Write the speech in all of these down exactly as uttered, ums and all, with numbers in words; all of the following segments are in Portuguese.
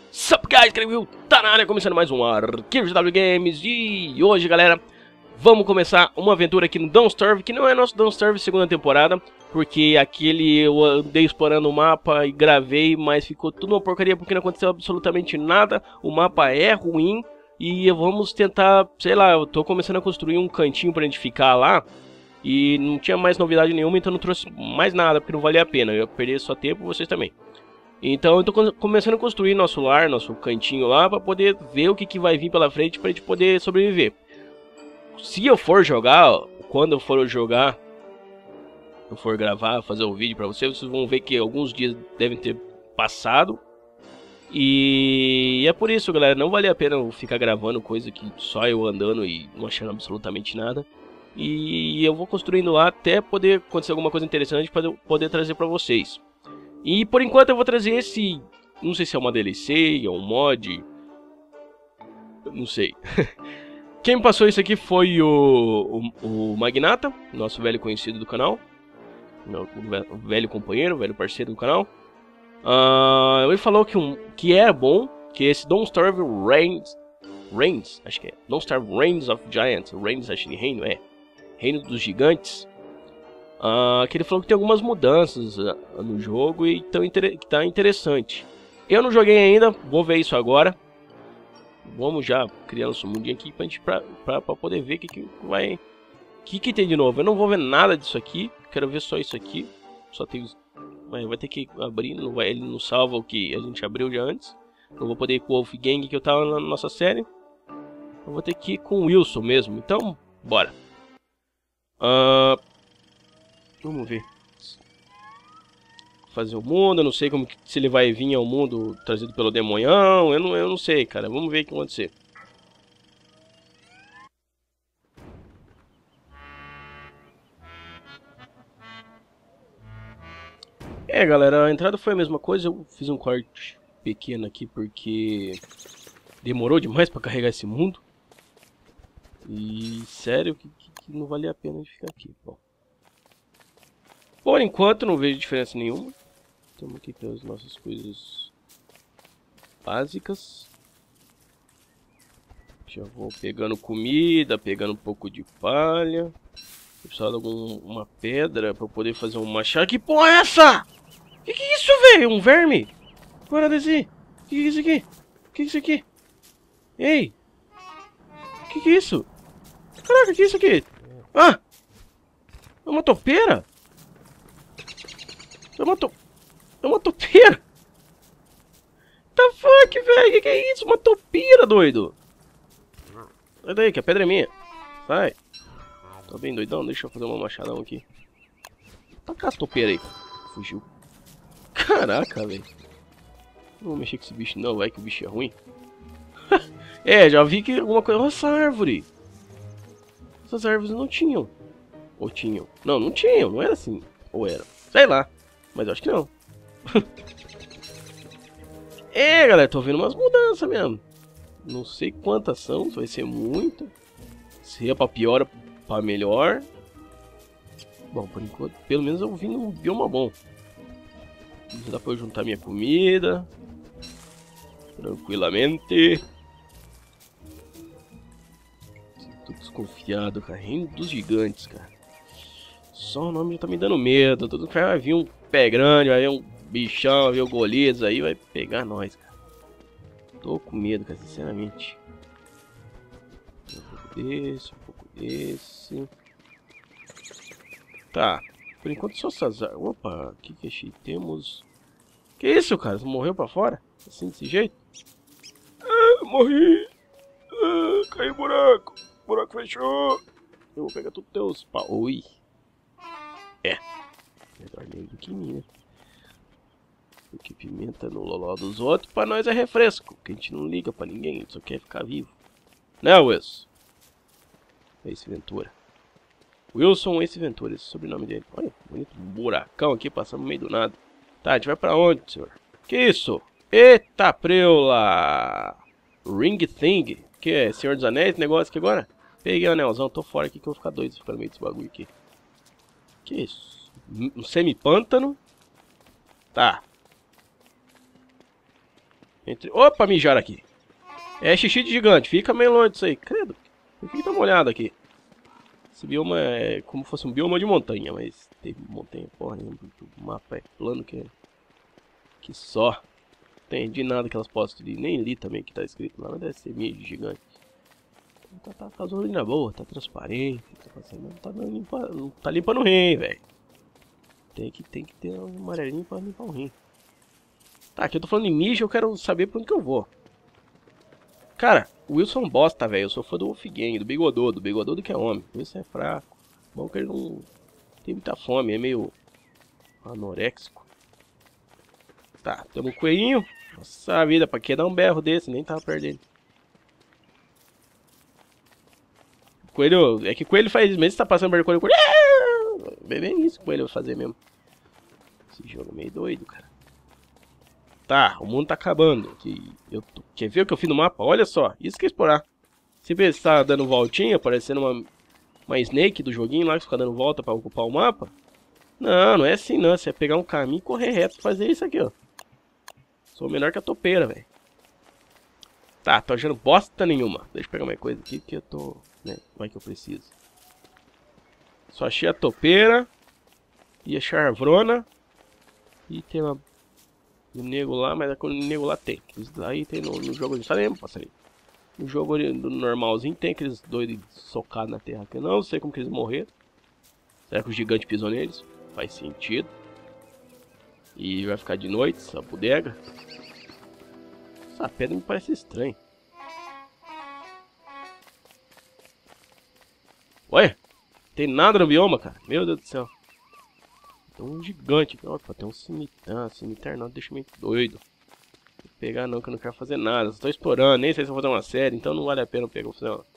Sup guys, Will tá na área, começando mais um Arquivo G W Games. E hoje, galera, vamos começar uma aventura aqui no Don't Starve, que não é nosso Don't Starve segunda temporada, porque aquele eu andei explorando o mapa e gravei, mas ficou tudo uma porcaria porque não aconteceu absolutamente nada. O mapa é ruim e vamos tentar, sei lá, eu tô começando a construir um cantinho pra gente ficar lá. E não tinha mais novidade nenhuma, então não trouxe mais nada, porque não valia a pena. Eu ia perder só tempo, vocês também. Então eu tô começando a construir nosso lar, nosso cantinho lá, pra poder ver o que, que vai vir pela frente pra gente poder sobreviver. Se eu for jogar, quando eu for jogar, eu for gravar, fazer o vídeo pra vocês, vocês vão ver que alguns dias devem ter passado. E é por isso, galera, não vale a pena eu ficar gravando coisa que só eu andando e não achando absolutamente nada. E eu vou construindo lá até poder acontecer alguma coisa interessante para poder trazer pra vocês. E por enquanto eu vou trazer esse, não sei se é uma D L C, é um mod, não sei. Quem me passou isso aqui foi o, o, o Magnata, nosso velho conhecido do canal. O velho companheiro, o velho parceiro do canal. Uh, ele falou que, um, que é bom, que esse Don't Starve Reigns, Reigns, acho que é, Don't Starve Reigns of Giants, Reigns acho que é reino, é, Reino dos Gigantes. Uh, que ele falou que tem algumas mudanças uh, no jogo e tão inter que tá interessante. Eu não joguei ainda, vou ver isso agora. Vamos já criar nosso mundinho aqui pra, gente, pra, pra, pra poder ver o que, que vai... O que, que tem de novo. Eu não vou ver nada disso aqui, quero ver só isso aqui. Só tem... Vai, vai ter que abrir, não vai, ele não salva o que a gente abriu já antes. Não vou poder ir com o Wolfgang que eu tava na nossa série. Eu vou ter que ir com o Wilson mesmo, então bora. Ahn... Uh... Vamos ver. Fazer o mundo, eu não sei como que, se ele vai vir ao mundo trazido pelo demonhão, eu não, eu não sei, cara. Vamos ver o que vai acontecer. É, galera, a entrada foi a mesma coisa. Eu fiz um corte pequeno aqui porque demorou demais pra carregar esse mundo. E sério que, que, que não valia a pena de ficar aqui. Bom. Por enquanto não vejo diferença nenhuma. Temos aqui as nossas coisas básicas. Já vou pegando comida, pegando um pouco de palha. Precisava de alguma pedra para poder fazer um machado. Que porra é essa? Que que é isso, velho? Um verme? Bora descer. Que que é isso aqui? Que que é isso aqui? Ei! Que que é isso? Caraca, que é isso aqui? Ah! É uma topeira? É uma to... É uma topeira. The fuck, velho? Que que é isso? Uma topeira, doido. Sai daí, que a pedra é minha. Sai. Tô bem doidão, deixa eu fazer uma machadão aqui. Taca a topeira aí. Fugiu. Caraca, velho. Não vou mexer com esse bicho não, vai que o bicho é ruim. É, já vi que alguma coisa... Olha essa árvore. Essas árvores não tinham. Ou tinham? Não, não tinham, não era assim. Ou era? Sei lá. Mas eu acho que não. É, galera, tô vendo umas mudanças mesmo. Não sei quantas são, vai ser muita. Se é pra pior ou pra melhor. Bom, por enquanto, pelo menos eu vim num bioma bom. Dá pra eu juntar minha comida tranquilamente. Tô desconfiado, cara. Reino dos Gigantes, cara. Só o nome já tá me dando medo. Tudo que vai vir um pé grande, vai vir um bichão, vai vir o Golias aí, vai pegar nós, cara. Tô com medo, cara, sinceramente. Um pouco desse, um pouco desse. Tá. Por enquanto só essas... Opa, o que que achei? Temos... Que isso, cara? Você morreu pra fora? Assim, desse jeito? Ah, morri! Ah, caiu o buraco! O buraco fechou! Eu vou pegar todos os teus pau. Oi! É, melhor nem do que minha. Porque pimenta no loló dos outros, pra nós é refresco. Que a gente não liga pra ninguém, a gente só quer ficar vivo. Né, Wilson? Ace Ventura. Wilson Ace Ventura, esse é o sobrenome dele. Olha, bonito buracão aqui, passando no meio do nada. Tá, a gente vai pra onde, senhor? Que isso? Eita preula! Ring Thing. Que é, Senhor dos Anéis, esse negócio aqui agora? Peguei o anelzão, tô fora aqui que eu vou ficar doido se ficar no meio desse bagulho aqui. Que isso? Um semi-pântano? Tá. Entre... Opa, mijaram aqui. É xixi de gigante. Fica meio longe disso aí. Credo. Tem que dar uma olhada aqui. Esse bioma é como se fosse um bioma de montanha, mas tem montanha, porra, o mapa é plano que é... Que só. Entendi nada que elas postam de... Nem li também que tá escrito lá, mas deve ser mídia gigante. Tá, tá, tá zona boa, tá transparente, tá passando, não tá limpa, não tá limpando o rim, velho. Tem que, tem que ter um amarelinho pra limpar o rim. Tá, aqui eu tô falando de mijo, eu quero saber pra onde que eu vou. Cara, o Wilson bosta, velho. Eu sou fã do Wolfgang, do Bigodudo, do Bigodudo que é homem. O Wilson é fraco. Bom que ele não tem muita fome, é meio anoréxico. Tá, temos um coelhinho. Nossa vida, pra que dar um berro desse? Nem tava perdendo. Coelho, é que coelho faz mesmo, você tá passando por coelho, coelho. É bem isso que o coelho vai fazer mesmo. Esse jogo é meio doido, cara. Tá, o mundo tá acabando. Que eu tô... Quer ver o que eu fiz no mapa? Olha só, isso que é explorar. Você vê se tá dando voltinha, parecendo uma, uma Snake do joguinho lá, que fica dando volta pra ocupar o mapa. Não, não é assim não. Você é pegar um caminho e correr reto e fazer isso aqui, ó. Sou menor que a topeira, velho. Tá, tô achando bosta nenhuma. Deixa eu pegar mais coisa aqui que eu tô... Né, vai que eu preciso. Só achei a topeira. E a charvrona. E tem uma... O nego lá, mas o nego lá tem. Isso aí tem no, no jogo de Salem, passarinho. No jogo normalzinho tem aqueles doidos socados na terra que eu não sei como que eles morreram. Será que o gigante pisou neles? Faz sentido. E vai ficar de noite essa bodega. Essa pedra me parece estranha. Olha, tem nada no bioma, cara. Meu Deus do céu. Tem um gigante. Opa, tem um cemitério. Cemitério não, deixa meio doido. Vou pegar não, que eu não quero fazer nada. Só tô explorando, nem sei se vou fazer uma série, então não vale a pena eu pegar. Vou fazer uma...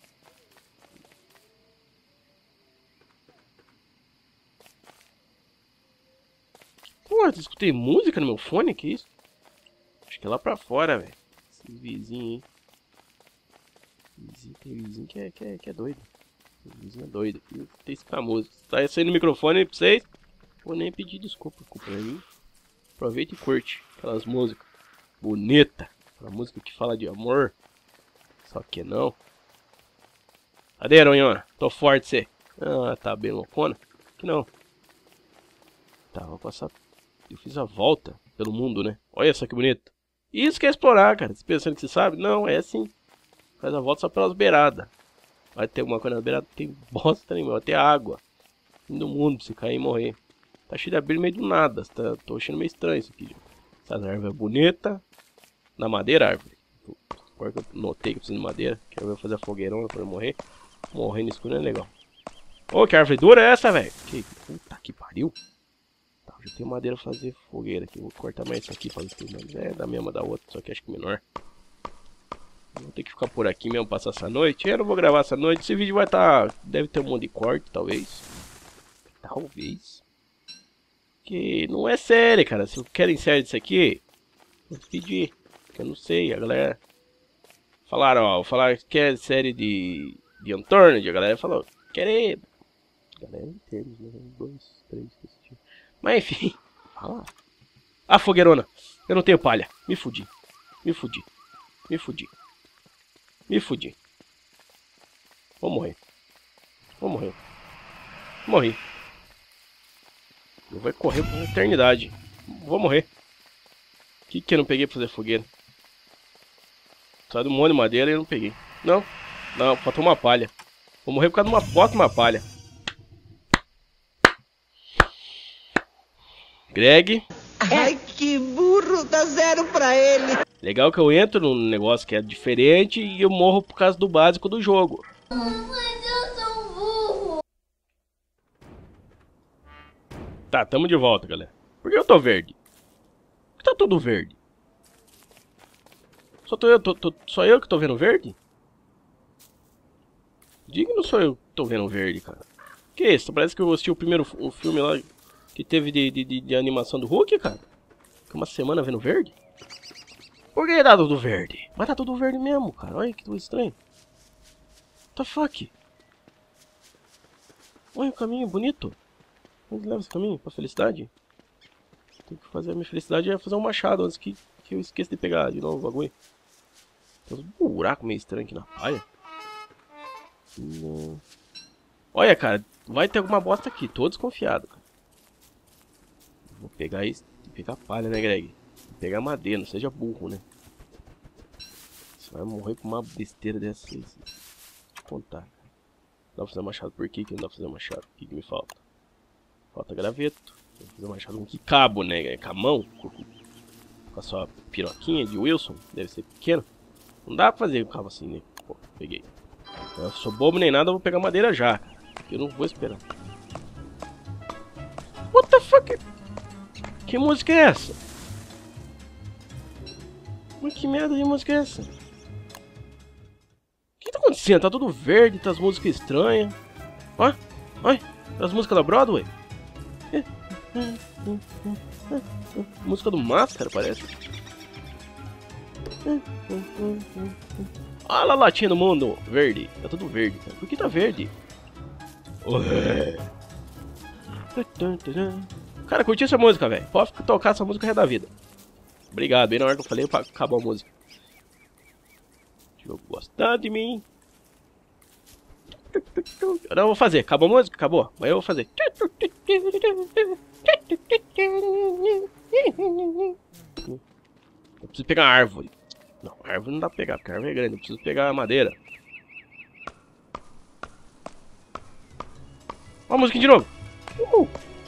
Pô, eu escutei música no meu fone? Que isso? Acho que é lá pra fora, velho. Esse vizinho aí. Vizinho, tem vizinho que é, que é, que é doido. Tem vizinho é doido. Eu tem que escutar música. Tá saindo o microfone aí pra vocês. Vou nem pedir desculpa, desculpa aí. Aproveita e curte aquelas músicas bonita, aquela música que fala de amor. Só que não. Cadê, Aronhona? Tô forte, você. Ah, tá bem loucona. Que não. Tá, vou passar. Eu fiz a volta pelo mundo, né? Olha só que bonito. Isso que é explorar, cara. Você pensando que você sabe? Não, é assim. Faz a volta só pelas beiradas. Vai ter alguma coisa na beirada? Tem bosta nenhuma. Vai ter água. Fim do mundo pra você cair e morrer. Tá cheio de abelha no meio do nada. Tá, tô achando meio estranho isso aqui. Essa árvore é bonita. Na madeira, árvore. Porque eu notei que eu preciso de madeira. Quero ver eu fazer a fogueirona pra eu morrer. Morrer no escuro é legal. Ô, oh, que árvore dura é essa, velho? Que puta que pariu. Tá, já tenho madeira pra fazer fogueira aqui. Vou cortar mais isso aqui pra ver se é da mesma da outra. Só que acho que menor. Vou ter que ficar por aqui mesmo, passar essa noite. Eu não vou gravar essa noite. Esse vídeo vai estar... Tá... Deve ter um monte de corte, talvez. Talvez. Que não é série, cara. Se querem série disso aqui, vou pedir. Que eu não sei. A galera... Falaram, ó. Falaram que é série de... De Unturned. A galera falou... Querer... A galera em termos, né? Dois, três... Mas enfim... Fala. Ah, fogueirona. Eu não tenho palha. Me fudi. Me fudi. Me fudi. Me fudi. Vou morrer. Vou morrer. Morri. Eu vou correr por eternidade. Vou morrer. O que que eu não peguei pra fazer fogueira? Só de um monte de madeira e eu não peguei. Não. Não, faltou uma palha. Vou morrer por causa de uma foto e uma palha. Greg. Ai, que burro. Dá zero pra ele. Legal que eu entro num negócio que é diferente e eu morro por causa do básico do jogo. Mas eu sou um burro. Tá, tamo de volta, galera. Por que eu tô verde? Por que tá tudo verde? Só, tô eu, tô, tô, só eu que tô vendo verde? Diga que não sou eu que tô vendo verde, cara. Que isso? Parece que eu assisti o primeiro o filme lá que teve de, de, de, de animação do Hulk, cara. Fiquei uma semana vendo verde. Por que tá tudo verde? Mas tá tudo verde mesmo, cara. Olha que coisa estranha. What the fuck? Olha o caminho bonito. Onde leva esse caminho? Pra felicidade? Tem que fazer a minha felicidade é fazer um machado antes que, que que eu esqueço de pegar de novo o bagulho. Tem uns buracos meio estranhos aqui na palha. Não. Olha, cara, vai ter alguma bosta aqui, tô desconfiado, cara. Vou pegar isso, pegar palha, né, Greg? Vou pegar madeira, não seja burro, né? Você vai morrer com uma besteira dessa aí. Deixa eu contar, cara. Não dá pra fazer machado, por que que não dá pra fazer machado? O que que me falta? Falta graveto. Vou fazer machado com que cabo, né, Greg? Com a mão? Com a sua piroquinha de Wilson? Deve ser pequeno. Não dá pra fazer com cabo assim, né? Pô, peguei. Eu sou bobo nem nada, eu vou pegar madeira já, cara. Eu não vou esperar. What the fuck? Que música é essa? Mas que merda de música é essa? O que tá acontecendo? Tá tudo verde, tá as músicas estranhas. Ó, olha, as músicas da Broadway. Música do Máscara, parece. Olha a latinha do mundo verde. Tá tudo verde, cara. Por que tá verde? Ué. Cara, curti essa música, velho. Pode tocar essa música resto da vida. Obrigado, bem na hora que eu falei pra acabar a música. Deixa eu gostar de mim. Não, eu vou fazer. Acabou a música? Acabou. Mas eu vou fazer. Eu preciso pegar a árvore. Não, a árvore não dá pra pegar, porque a árvore é grande. Eu preciso pegar a madeira. Ó a música de novo. Uhul.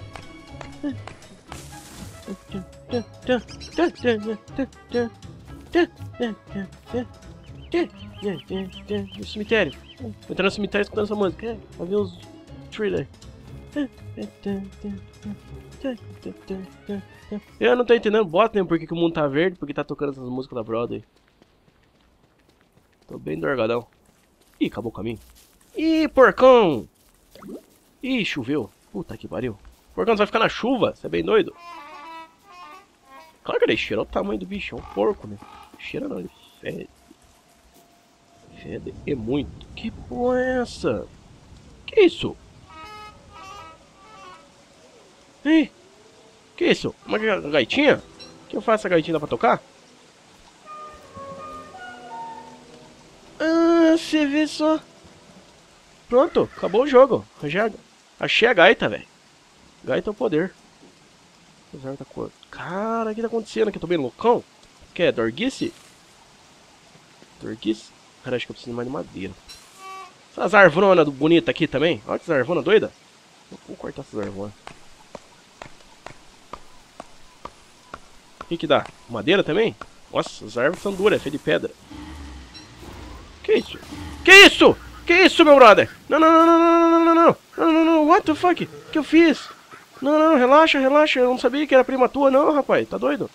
No cemitério. Vou entrar no cemitério escutando essa música. É, vai ver os thriller. Eu não tô entendendo bota nem porque que o mundo tá verde, porque tá tocando essas músicas da Broadway. Tô bem dorgadão. Ih, acabou o caminho. Ih, porcão! Ih, choveu. Puta que pariu. Porcão, você vai ficar na chuva? Você é bem doido? Claro que ele cheira o tamanho do bicho. É um porco, né? Cheira não, ele fede. Fede é muito. Que porra é essa? Que isso? Ih, que isso? Uma gaitinha? O que eu faço essa gaitinha? Dá pra tocar? Ah, você vê só. Pronto, acabou o jogo. Achei a gaita, velho. Gaita é o poder. Cara, o que tá acontecendo aqui? Eu tô bem loucão? Que é? Dorguice? Dorguice? Cara, acho que eu preciso mais de madeira. Essas arvonas bonitas aqui também. Olha que arvona doida. Vou cortar essas arvonas. O que que dá? Madeira também? Nossa, as árvores são duras, é feio de pedra. Que isso? Que isso? Que isso, meu brother? Não, não, não, não, não, não, não, não, não, não, não, what the fuck? O que eu fiz? Não, não, relaxa, relaxa, eu não sabia que era prima tua não, rapaz, tá doido?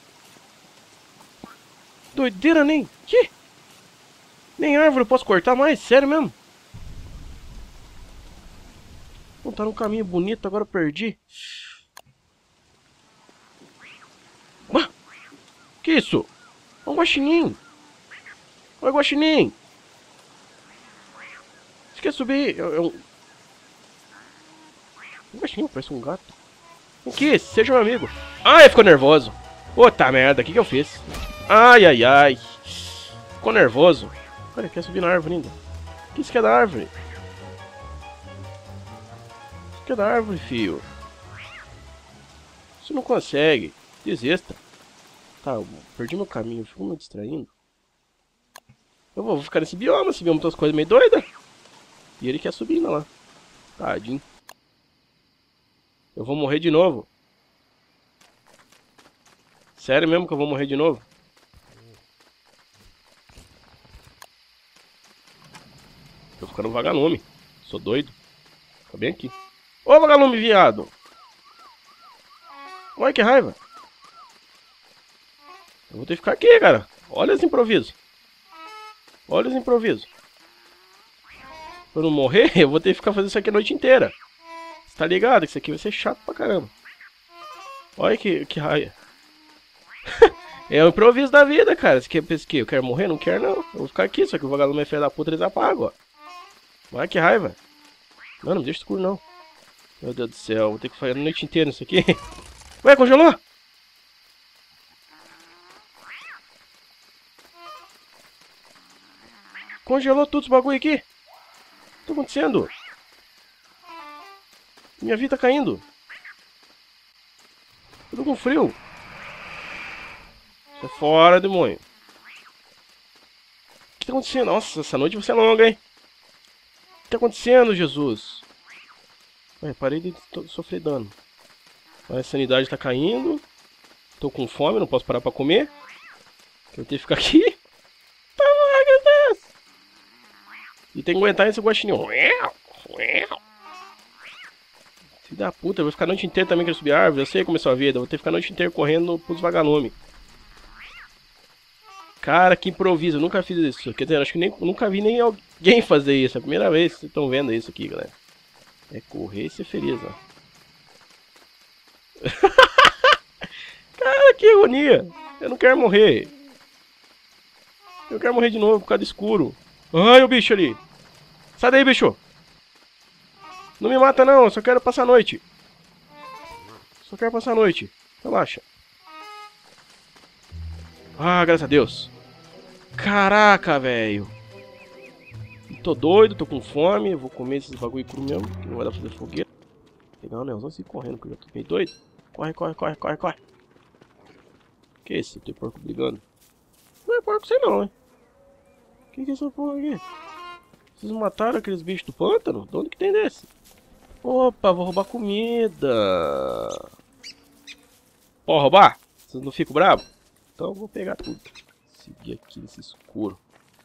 Doideira nem, que? Nem árvore eu posso cortar mais, sério mesmo? Não tá num caminho bonito, agora eu perdi. Bah, que isso? Olha o guaxinim. Olha o guaxinim. Você quer subir? É um... Um guaxinim, parece um gato. O que? Seja meu amigo. Ai, ficou nervoso. Puta merda, o que que eu fiz? Ai, ai, ai. Ficou nervoso. Olha, quer subir na árvore ainda. O que isso quer da árvore? Isso quer da árvore, filho. Você não consegue. Desista. Tá, eu perdi meu caminho. Fico me distraindo. Eu vou ficar nesse bioma. Esse bioma tem umas coisas meio doidas. E ele quer subir ainda lá. Tadinho. Eu vou morrer de novo. Sério mesmo que eu vou morrer de novo? Tô ficando vagalume. Sou doido. Tá bem aqui. Ô, vagalume viado. Olha que raiva. Eu vou ter que ficar aqui, cara. Olha os improvisos. Olha os improvisos. Pra eu não morrer, eu vou ter que ficar fazendo isso aqui a noite inteira. Você tá ligado? Isso aqui vai ser chato pra caramba. Olha que, que raia. É o improviso da vida, cara. Você quer pensar que eu quero morrer? Não quero, não. Eu vou ficar aqui, só que o vagalume é filho da puta, eles apagam, ó. Olha que raiva. Não, não me deixa escuro, não. Meu Deus do céu, vou ter que fazer a noite inteira isso aqui. Ué, congelou? Congelou tudo os bagulho aqui. O que tá acontecendo? Minha vida tá caindo. Eu tô com frio. Sai fora, demônio. O que tá acontecendo? Nossa, essa noite vai ser longa, hein? O que tá acontecendo, Jesus? Ué, parei de sofrer dano. A sanidade tá caindo. Tô com fome, não posso parar pra comer. Vou ter que ficar aqui. Tá bom, meu Deus. E tem que aguentar esse guaxininho. Filho da puta, eu vou ficar a noite inteira também querendo subir árvore. Eu sei como é a sua vida. Eu vou ter que ficar a noite inteira correndo pros vagalumes. Cara, que improviso. Eu nunca fiz isso. Quer dizer, acho que nem, nunca vi nem alguém fazer isso. É a primeira vez que vocês estão vendo isso aqui, galera. É correr e ser feliz, ó. Cara, que agonia. Eu não quero morrer. Eu quero morrer de novo por causa do escuro. Ai, o bicho ali. Sai daí, bicho. Não me mata não, eu só quero passar a noite. Só quero passar a noite. Relaxa. Ah, graças a Deus. Caraca, velho. Tô doido, tô com fome. Vou comer esses bagulho cru mesmo, que não vai dar pra fazer fogueira. Pegar um anelzão e ir correndo, porque eu já tô meio doido. Corre, corre, corre, corre, corre. Que é isso? Tem porco brigando. Não é porco sei não, hein? Que que é essa porra aqui? Vocês mataram aqueles bichos do pântano? De onde que tem desse? Opa, vou roubar comida. Pode roubar? Vocês não ficam bravos? Então eu vou pegar tudo. Seguir aqui nesse escuro.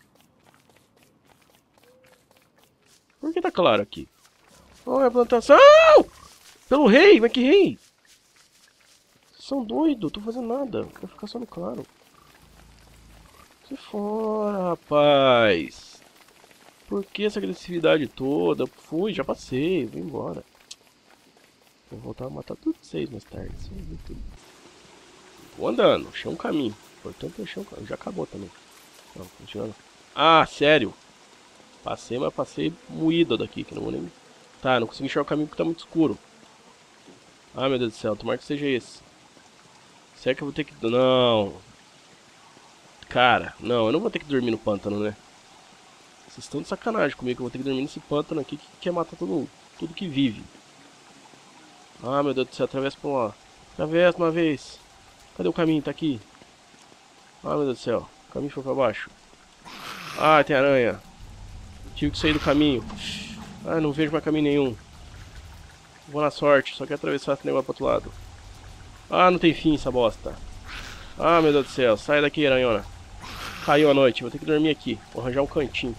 Por que tá claro aqui? Olha a plantação! Pelo rei! Mas que rei? Vocês são doidos, tô fazendo nada. Quero ficar só no claro. Sai fora, rapaz. Por que essa agressividade toda? Fui, já passei, vou embora. Vou voltar a matar tudo vocês mais tarde. Tudo. Vou andando, achei um caminho. Portanto, achei um caminho. Já acabou também. Não, continuando. Ah, sério. Passei, mas passei moído daqui, que não vou nem... Tá, não consegui enxergar o caminho porque tá muito escuro. Ah, meu Deus do céu, tomara que seja esse. Será que eu vou ter que... Não. Cara, não, eu não vou ter que dormir no pântano, né? Vocês estão de sacanagem comigo, que eu vou ter que dormir nesse pântano aqui que quer matar todo, tudo que vive. Ah, meu Deus do céu, atravessa por lá. Atravessa uma vez. Cadê o caminho? Tá aqui. Ah, meu Deus do céu, o caminho foi pra baixo. Ah, tem aranha. Tive que sair do caminho. Ah, não vejo mais caminho nenhum. Vou na sorte, só quero atravessar esse negócio pro outro lado. Ah, não tem fim essa bosta. Ah, meu Deus do céu, sai daqui, aranhona. Caiu a noite, vou ter que dormir aqui. Vou arranjar um cantinho.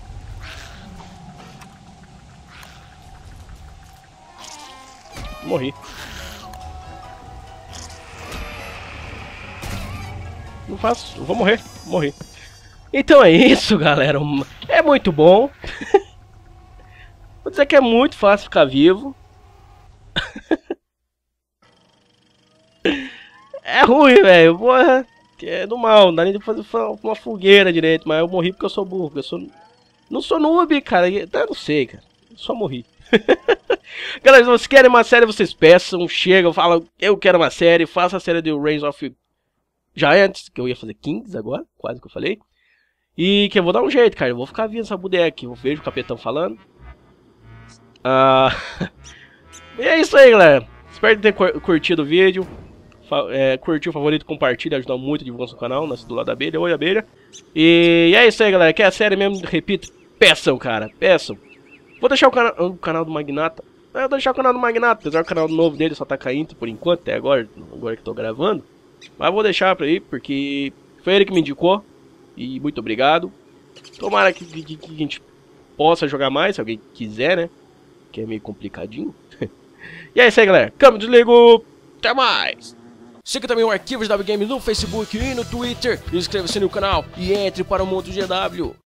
Morri. Não faço, vou morrer, morri. Então é isso, galera. É muito bom. Vou dizer que é muito fácil ficar vivo. É ruim, velho. Porra, é do mal. Não dá nem pra fazer uma fogueira direito. Mas eu morri porque eu sou burro. Eu sou... Não sou noob, cara. Eu não sei, cara. Eu só morri. Galera, se vocês querem uma série, vocês peçam. Chegam, falam, eu quero uma série. Faça a série do Reigns of Giants. Que eu ia fazer Kings agora. Quase que eu falei. E que eu vou dar um jeito, cara. Eu vou ficar vendo essa boneca. Eu vejo o capitão falando. Ah... E é isso aí, galera. Espero ter curtido o vídeo. É, curtiu, favorito, compartilha, ajuda muito a divulgar no canal, nasce do lado da abelha, oi abelha. E é isso aí, galera, que é a série mesmo, repito, peçam, cara, peçam. Vou deixar o, cana o canal do Magnata, eu vou deixar o canal do Magnata, apesar do canal novo dele só tá caindo por enquanto, até agora, agora que tô gravando. Mas vou deixar pra aí, porque foi ele que me indicou, e muito obrigado. Tomara que, que, que a gente possa jogar mais, se alguém quiser, né, que é meio complicadinho. E é isso aí, galera, câmbio, desligo, até mais! Siga também o Arquivos G W Games no Facebook e no Twitter. Inscreva-se no canal e entre para o mundo G W.